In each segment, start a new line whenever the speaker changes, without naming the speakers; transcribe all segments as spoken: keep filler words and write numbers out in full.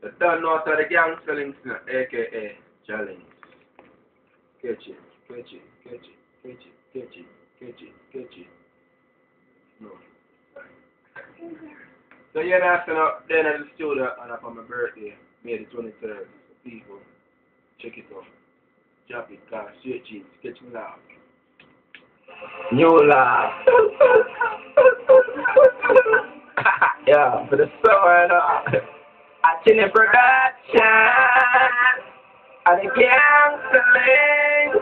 You don't know how the gangster links now, aka challenge. Catch it, catch it, catch it, catch it, catch it, catch it, catch it. No. So yeah, that's up then at the studio and up on my birthday, May the twenty-third. So people, check it out. Drop it, cause straight jeans, catch me laugh. New laugh. Yeah, for the summer and all. I seen the production. And the gangster link.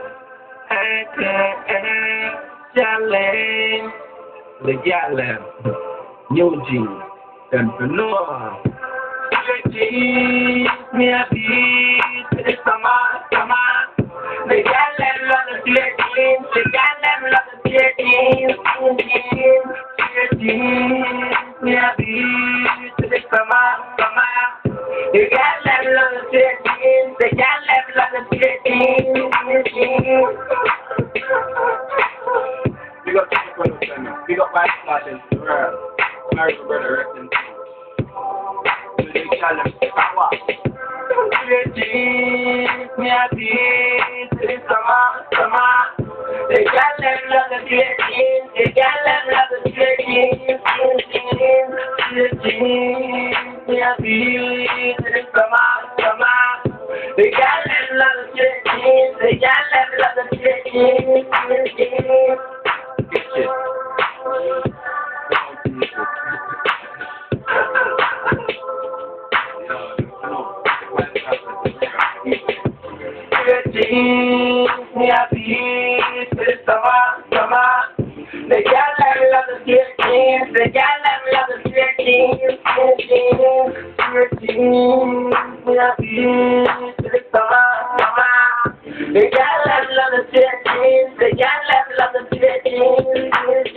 aka challenge. The gallon. New jeans. And for no. Straight jeans. Me a beat. For the summer, summer. The gallon love the straight jeans. The gallon love the straight jeans. Straight jeans. Me a beat to the summer, summer. You got level on the straight jeans. They got level on the straight jeans. Big up to the production. Big up my classes. Married brother, rest in peace. So they call them power. Straight jeans. Me a beat to the summer, summer. They got level on the straight jeans. They got level on the straight jeans. Me a beat to the summer, summer. They got level on the straight jeans. They got level on the straight jeans. Get shit. Straight jeans. Me a beat to the summer, summer. They got level on the straight jeans. They got level on the straight jeans. Straight jeans. Me a beat to the summer, summer. They got level on the straight jeans. They got level on the straight jeans.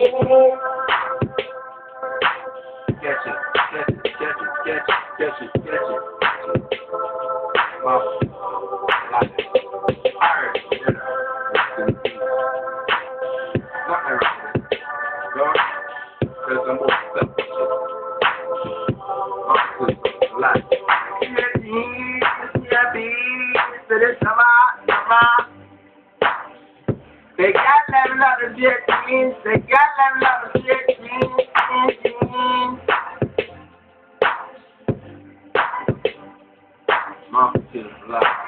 Catch it, catch it, catch it, catch it, catch it, catch it. Wow. Like it. Alright. Not around. Go. There's some more stuff. Like. They got level of the jet jeans. They got level of the jet jeans. Mom,